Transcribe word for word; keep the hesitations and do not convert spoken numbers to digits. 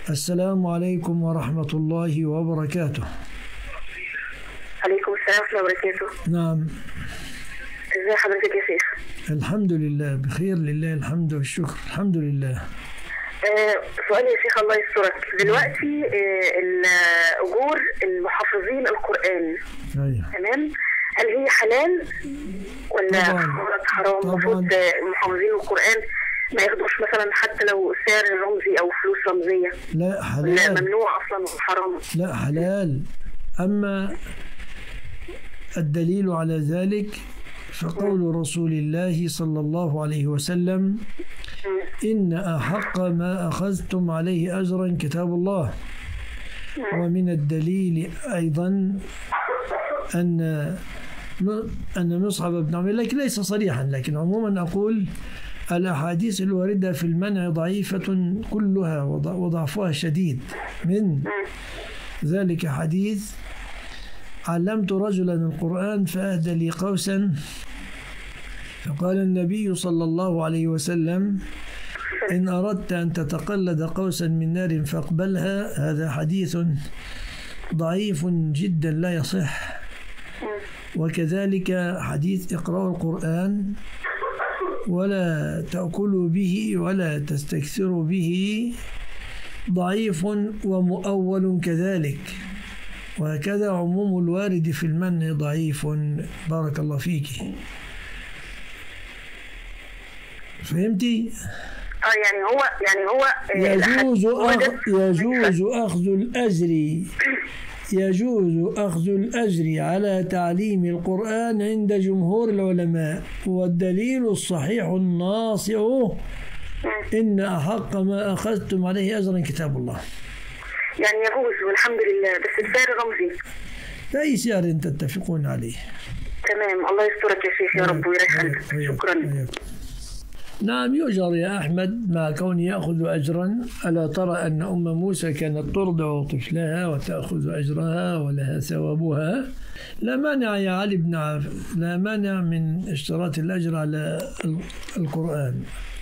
السلام عليكم ورحمة الله وبركاته. عليكم السلام ورحمة الله وبركاته. نعم. ازي حضرتك يا شيخ؟ الحمد لله بخير، لله الحمد والشكر، الحمد لله. آه سؤالي يا شيخ الله يسترك، دلوقتي آه الأجور المحافظين القرآن أيوة. تمام، هل هي حلال ولا حرام؟ المفروض محافظين القرآن ما ياخدوش مثلا حتى لو سعر رمزي أو فلوس رمزية؟ لا حلال. لا ممنوع أصلا وحرام؟ لا حلال. أما الدليل على ذلك فقول رسول الله صلى الله عليه وسلم: إن أحق ما أخذتم عليه أجرا كتاب الله. ومن الدليل أيضا أن أن مصعب بن عمير، لكن ليس صريحا، لكن عموما أقول الأحاديث الواردة في المنع ضعيفة كلها وضعفها شديد. من ذلك حديث: علمت رجلا القرآن فأهدى لي قوسا، فقال النبي صلى الله عليه وسلم: إن أردت أن تتقلد قوسا من نار فاقبلها. هذا حديث ضعيف جدا لا يصح. وكذلك حديث: اقرأوا القرآن ولا تأكلوا به ولا تستكثروا به، ضعيف ومؤول كذلك. وهكذا عموم الوارد في المنع ضعيف. بارك الله فيك. فهمتي؟ اه يعني هو يعني هو يجوز أخ... يجوز أخذ الأجر يجوز أخذ الأجر على تعليم القرآن عند جمهور العلماء، والدليل الصحيح الناصع: إن أحق ما أخذتم عليه أجرا كتاب الله. يعني يجوز والحمد لله، بس السعر رمزي. أي سعر تتفقون عليه. تمام، الله يسترك يا شيخ يا رب ويريح قلبك. شكرا. أيوة. نعم يؤجر يا أحمد مع كونه يأخذ أجرا. ألا ترى أن أم موسى كانت ترضع طفلها وتأخذ أجرها ولها ثوابها؟ لا مانع يا علي بن عف لا مانع من اشتراط الأجر على القرآن.